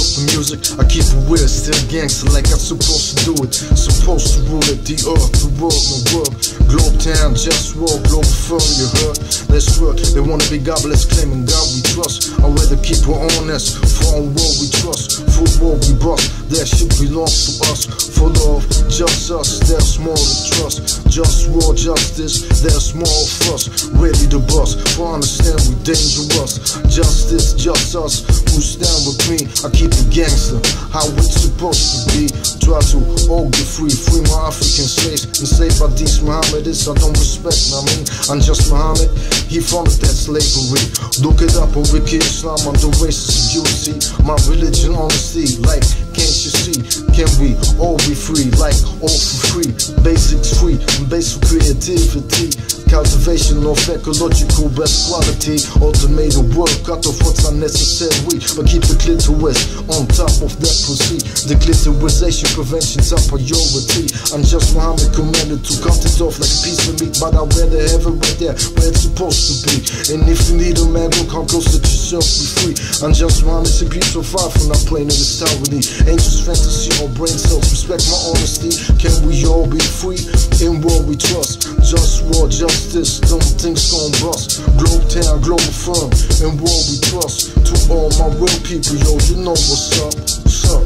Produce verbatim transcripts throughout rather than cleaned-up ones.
cook the music, I keep it weird, still gangster like I'm supposed to do it. Supposed to rule it, the earth, the world, my work. Globe town, JustWar, Globalfirm, you heard? Let's work, they wanna be godless, claiming God we trust. I'd rather keep it honest, for on war we trust. For war we bust, that shit belongs to us. For love, just us, there's more to trust. JustWar, justice, there's more of us. Ready to bust, for understand we dangerous. Justice, just us, who stand with me. I keep it gangster, how it's supposed to be. Try to all get free, free my African slaves. Enslaved by these Muhammadis, I don't respect, I mean, I'm just Muhammad, he founded that slavery. Look it up on Wiki Islam, under racist beauty. My religion, honesty, like, can't you see? Can we all be free, like, all for free? Basics free, and basic creativity. Cultivation of ecological best quality. Automated work, cut off what's unnecessary, but keep the clitoris on top of that pussy. Declitorization prevention's a priority. I'm just Muhammad commanded to cut it off like a piece of meat, but I'd rather have it right there where it's supposed to be. And if you need a man, look how close that yourself be free. I'm just Muhammad, so keep so far from not playing in this tyranny. Ain't just fantasy or brain cells, respect my honesty. Can we all be free? In war we trust. JustWar, justice, them things gon' bust. Globe town, Globalfirm, in war we trust. To all my real people, yo, you know what's up, what's up.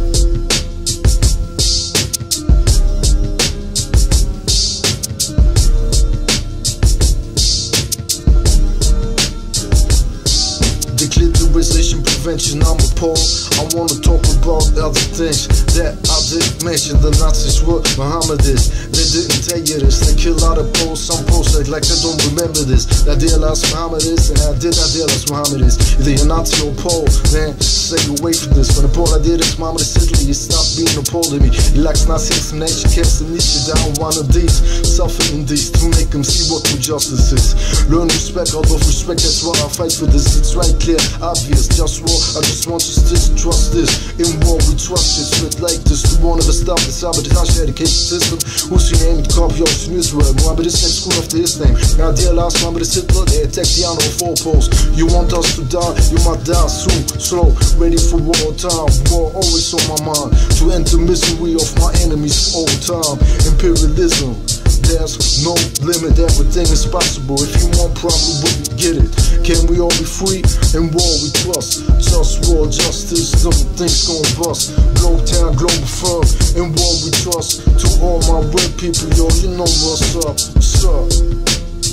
Declitorization prevention, I'm appalled. I wanna talk about other things that I didn't mention. The Nazis were Muhammadis, they didn't tell you this. They kill out of Poles, some Poles act like they don't remember this. I idealize Muhammadis, and I did idealize Muhammadis. Either you're Nazi or Pole, man, stay away from this. When the Pole I did is Muhammadis Italy, you stop being a Pole to me. He likes Nazi explanation, cares to niche you down one of these. Suffering these to make them see what true justice is. Learn respect, out of respect, that's why I fight for this. It's right clear, obvious, JustWar, I just want you to trust this. In war we trust it, straight like this. The one of us stop the sabotage education system. Who's your name? Copy ocean Israel. Muhammadis name school after his name. Now dear last Muhammadis Hitler, they attack the honor of all posts. You want us to die, you might die soon. Slow, ready for war time. War always on my mind. To end the misery of my enemies for all time. Imperialism, there's no limit, everything is possible. If you want problem, we get it. Can we all be free? In war we trust. JustWar, justice, them things gon' bust. Globe town, Globalfirm, in war we trust. To all my real people, yo, you know what's up, what's up.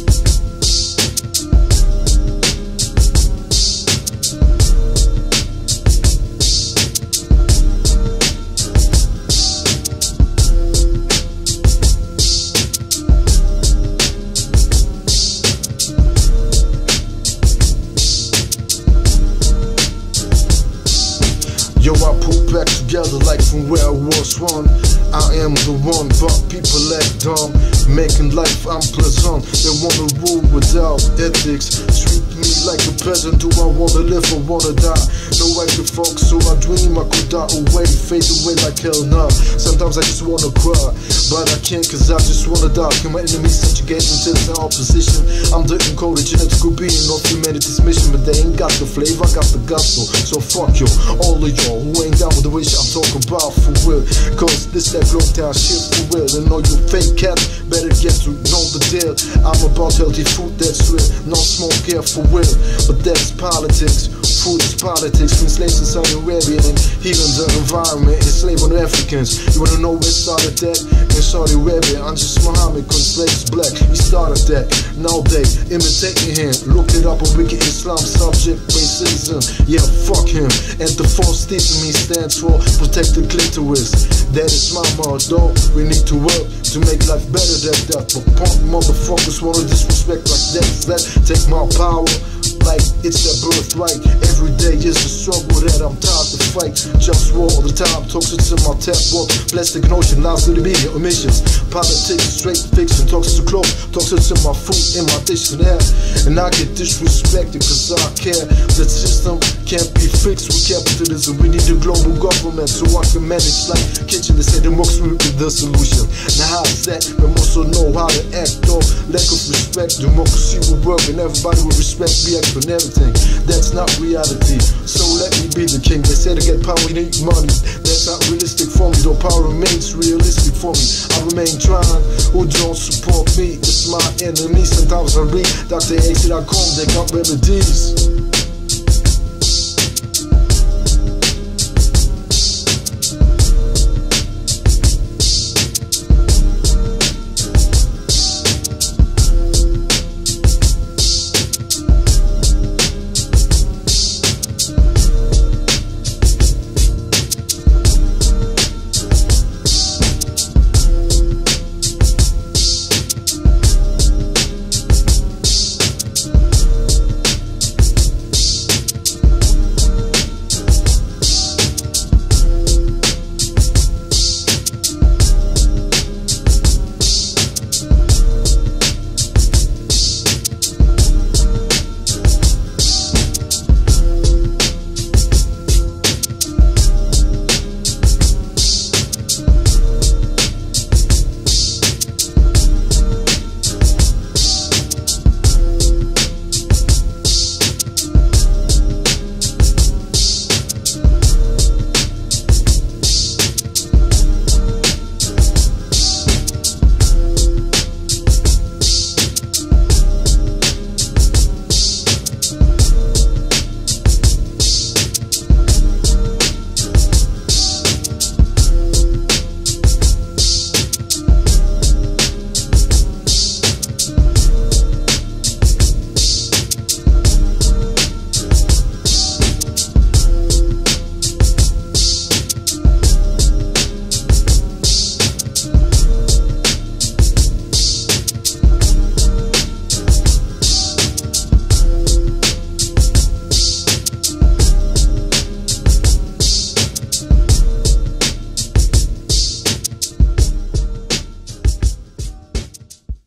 Yo, I pull back together like from where I was one. I am the one, but people act dumb, making life unpleasant. They wanna rule without ethics, treat me like a peasant. Do I wanna live or wanna die? No, I can focus, so I dream I could die away, fade away like hell now. Sometimes I just wanna cry, but I can't cause I just wanna die. Can my enemies subjugate until their opposition? I'm the encoded genetical being of humanity's mission, but they ain't got the flavor, I got the gospel. So fuck you, all of y'all who ain't down with the wish I'm talking about for real. Cause this that globe town shit for real. And all you fake cats better get to know the deal. I'm about healthy food that's real, no smoke here for real. But that's politics, food is politics. Been slaves in Saudi Arabia and healing the environment, enslaving Africans. You wanna know where it started that? In Saudi Arabia, I'm just Muhammad, cause slaves black, he started that. Now they imitating him, look it up on Wiki Islam, subject racism. Yeah, fuck him. And the false teaching me stands for protect the clitoris. That is my motto. We need to work to make life better than that. But punk motherfuckers wanna disrespect like that. That take my power like it's their birthright. Every day is a struggle that I'm tired to fight. JustWar all the time, toxic in my tap walk. Plastic notion, lies to the media, omissions. Politics, straight fiction, toxic to clothes, toxic in my food, in my dish and air. And I get disrespected cause I care. The system can't be fixed with capitalism. We need a global government so I can manage like kitchen. They say democracy will be the solution. Now how is that? We also know how to act though. Lack of respect, democracy will work and everybody will respect, react on everything. That's not reality. So let me be the king. They say to get power you need money. That's not realistic for me, though power remains realistic for me. I remain trying. Who don't support me? It's my enemy. Sometimes I read Doctor X dot com, they got remedies.